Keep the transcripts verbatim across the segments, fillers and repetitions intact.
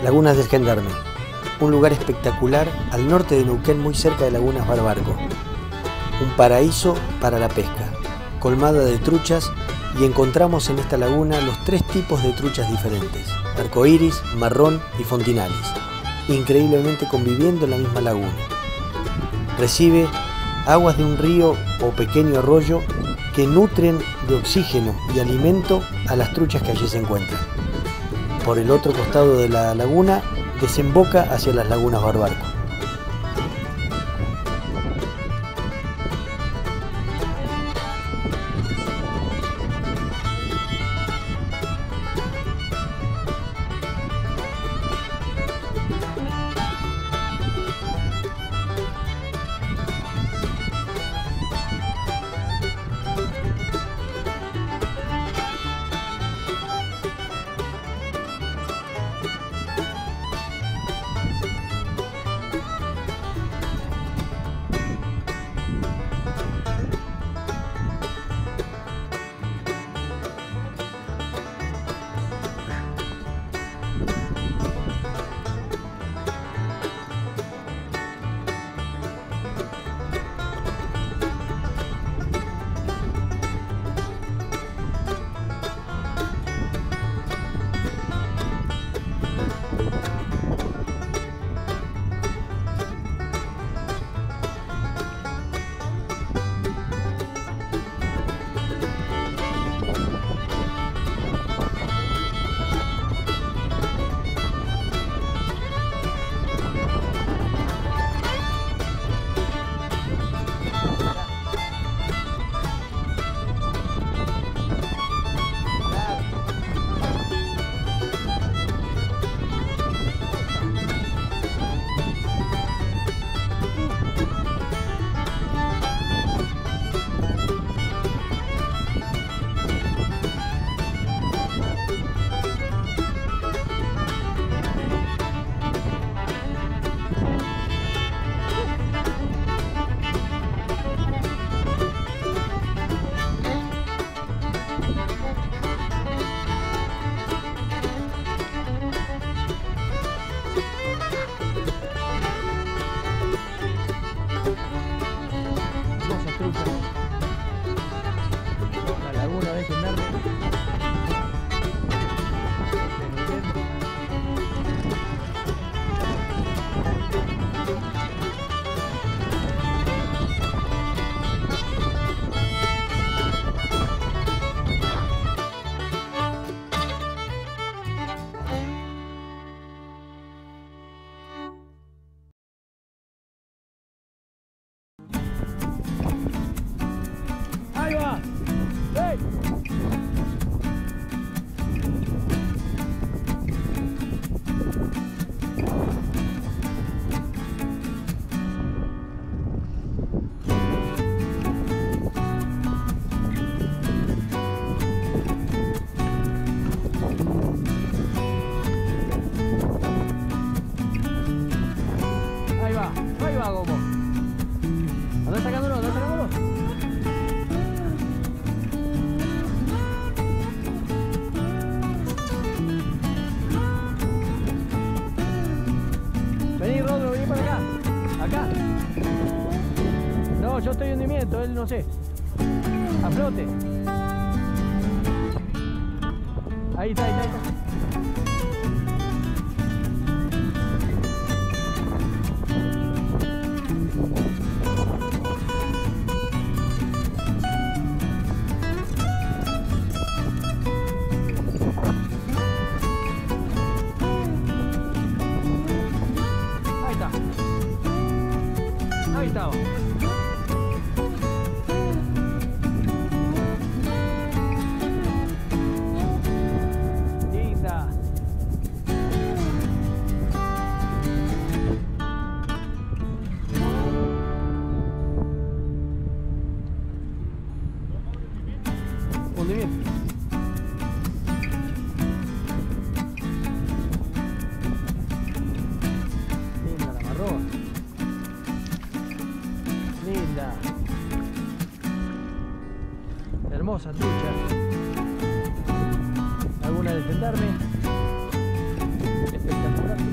Lagunas del Gendarme, un lugar espectacular al norte de Neuquén, muy cerca de Lagunas Barbarco. Un paraíso para la pesca, colmada de truchas, y encontramos en esta laguna los tres tipos de truchas diferentes: arcoíris, marrón y fontinalis, increíblemente conviviendo en la misma laguna. Recibe aguas de un río o pequeño arroyo que nutren de oxígeno y alimento a las truchas que allí se encuentran. Por el otro costado de la laguna desemboca hacia las Lagunas Barbarco. La laguna de Gendarme. Ahí va. ¡Hey! Ahí va, ahí va, Gomo. ¿Dónde sacándolo? ¿Dónde sacándolo? Vení, Rodro, vení para acá. Acá. No, yo estoy en hundimiento, él no sé. A flote. Ahí está, ahí está, ahí está. Ahí estaba. Linda. Hundimiento. Linda la marrón. Linda. Hermosa trucha. Laguna del Gendarme. Espectacular.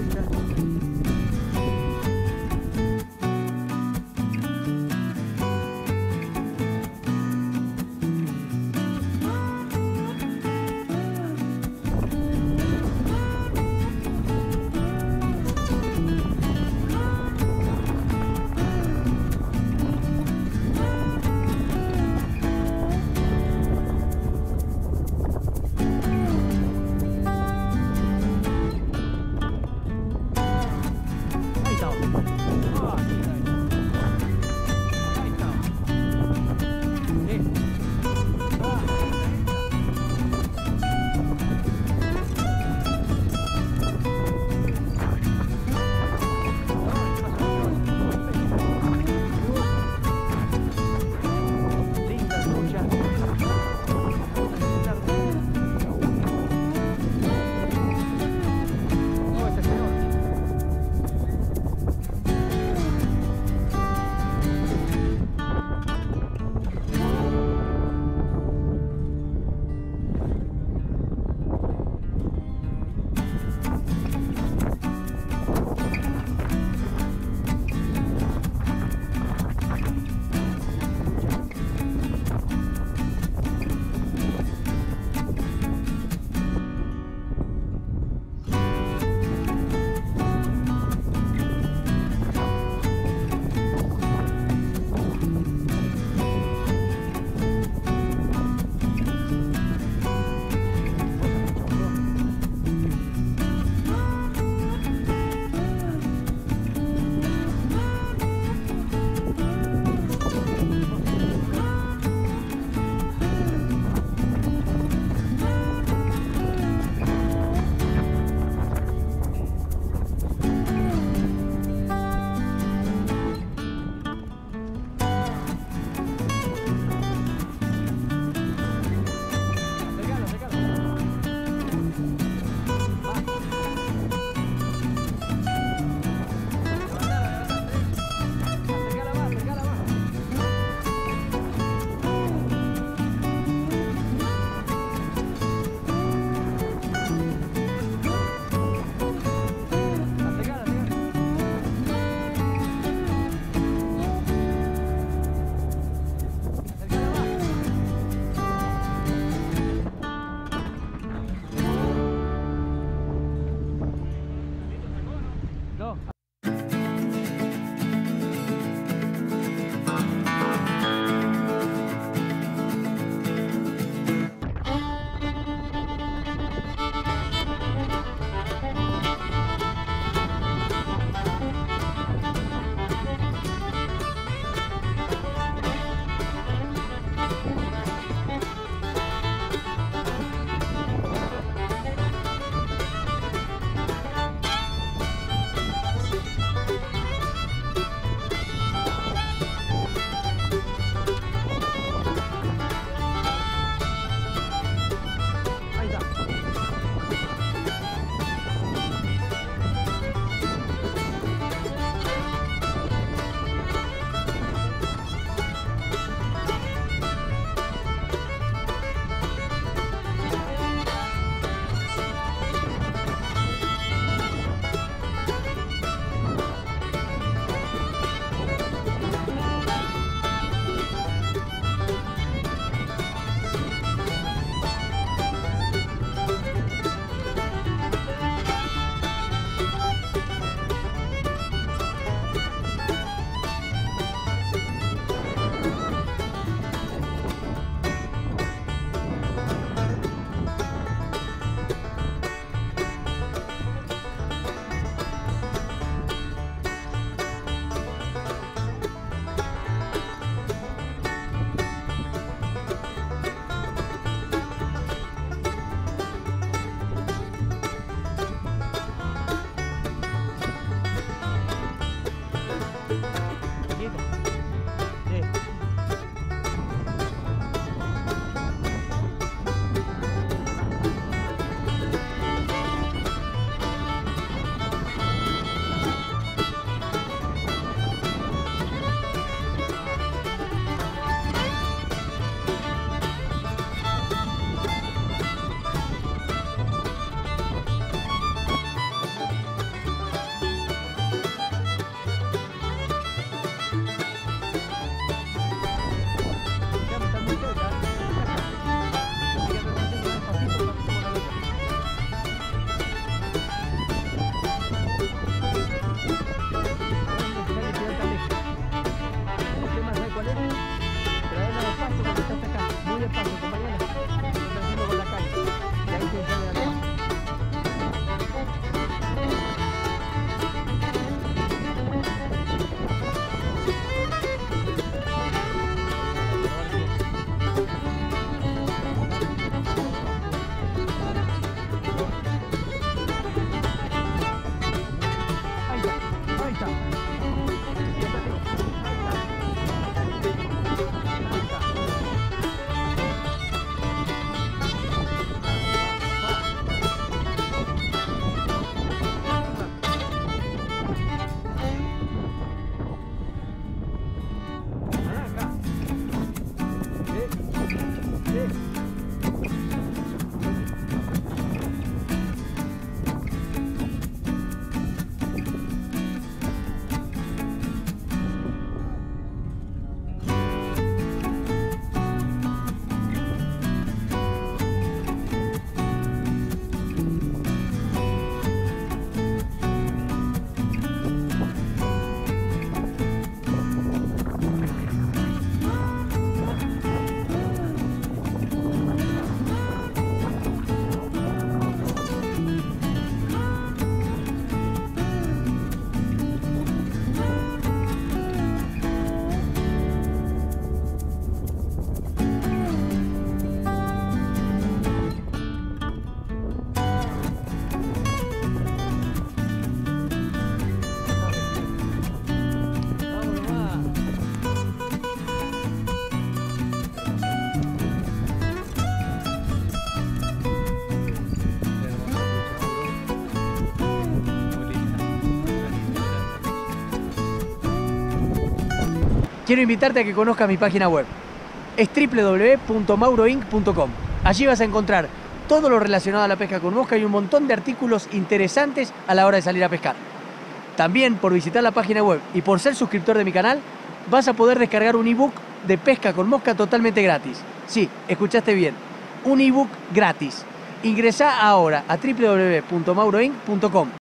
quiero invitarte a que conozcas mi página web. Es doble u doble u doble u punto mauro inc punto com. Allí vas a encontrar todo lo relacionado a la pesca con mosca y un montón de artículos interesantes a la hora de salir a pescar. También, por visitar la página web y por ser suscriptor de mi canal, vas a poder descargar un ebook de pesca con mosca totalmente gratis. Sí, escuchaste bien, un ebook gratis. Ingresá ahora a doble u doble u doble u punto mauro inc punto com.